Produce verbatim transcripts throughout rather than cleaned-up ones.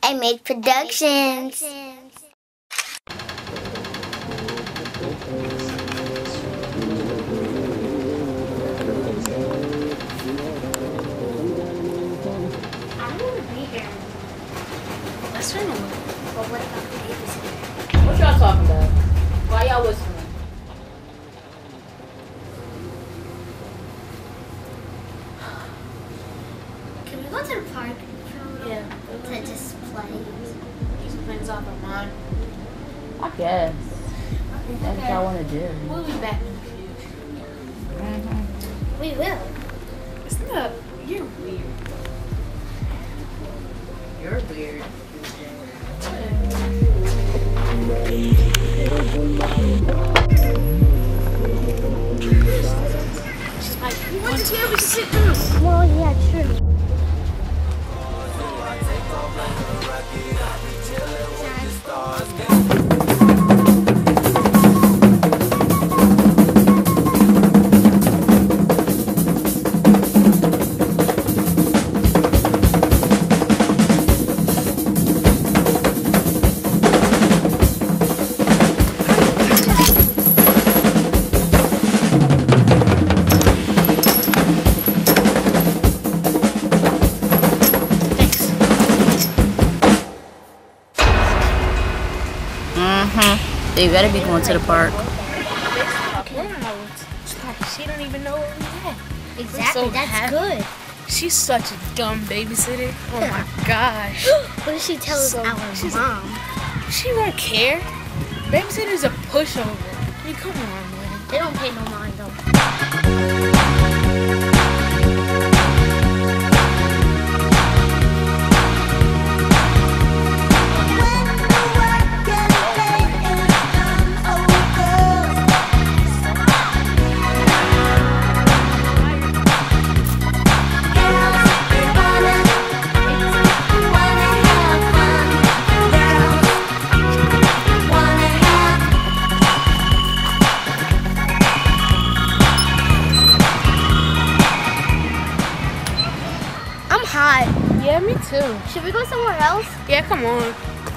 I Made Productions. Let's turn on. But what about the babysitter? What y'all talking about? Why y'all whispering? Can we go to the park? Yeah. To just play. Keep some things off our mind. I guess. That's what y'all want to do. We'll be back in the future. Mm-hmm. We will. It's not. You're weird. You're weird. She's like, you want to chair we can sit through? Well, yeah, true. Mm-hmm. They better be going to the park. She don't even know where we at. Exactly, so that's happy. good. She's such a dumb babysitter. Oh my gosh. What did she tell us So- our she's- mom? She won't care. Babysitter's a pushover. I mean, come on, man. They don't pay no mind though. I'm hot. Yeah, me too. Should we go somewhere else? Yeah, come on.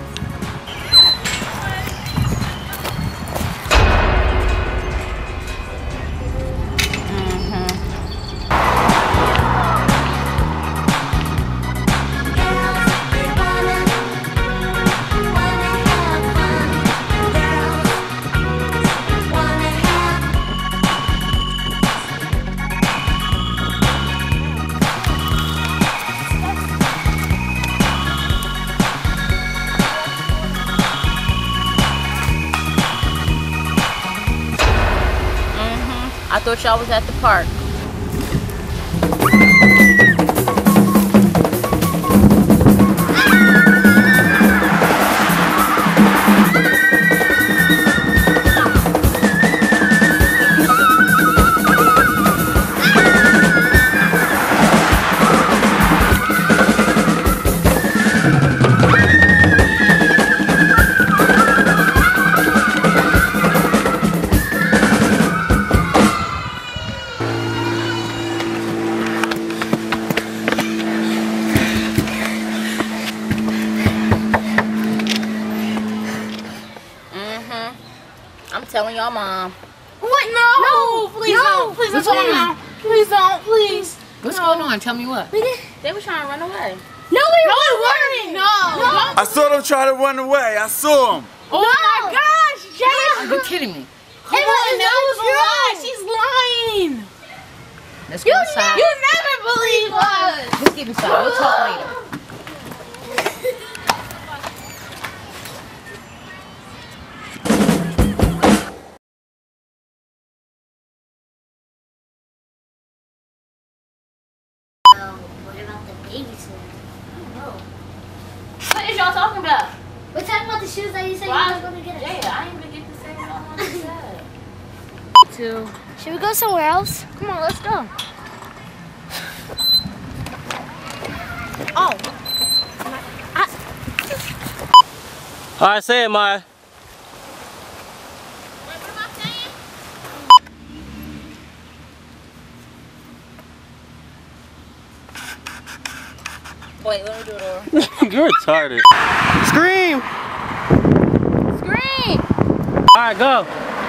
I thought y'all was at the park. I'm telling y'all mom. What? No! No! Please No! don't! Please What's don't! going on? Please don't! Please! What's No. going on? Tell me what. We did. They were trying to run away. No, we No, weren't. it weren't! No! I saw them try to run away. I saw them. Oh my gosh! Jay! Are you kidding me? Come It on, was that was a not lie! true. She's lying! Let's go inside. You never believe us! Let's get inside. We'll talk later. Oh, what about the babysitter? I don't know. What is y'all talking about? We're talking about the shoes that you said Why? you were going to get us. Yeah, I ain't even get to say what I want to say. Two. Should we go somewhere else? Come on, let's go. Oh. All right, say it, Maya. Wait, let me do it over. You're retarded. Scream! Scream! Alright, go.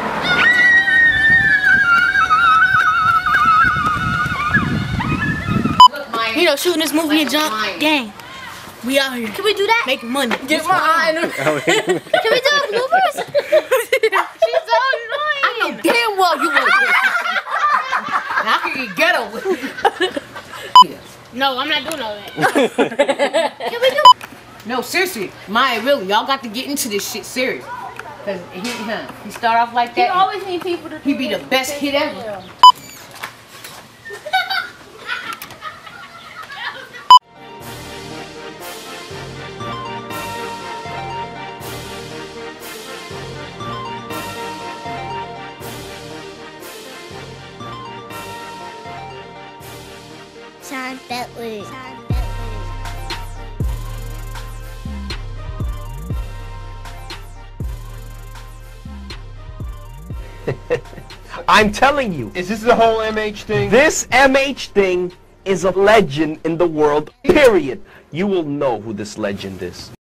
You know, shooting this movie and jump. Gang. We out here. Can we do that? Making money. Get my eye in the Can we do bloopers? She's so annoying. I know damn well you won't. How can you get away? No, I'm not doing all that. Can we do? No, seriously, Maya, really, y'all got to get into this shit serious. Cause he, huh, he start off like that. You always need people to. He be the best hit ever. Sean Bentley. I'm telling you. Is this the whole M H thing? This M H thing is a legend in the world, period. You will know who this legend is.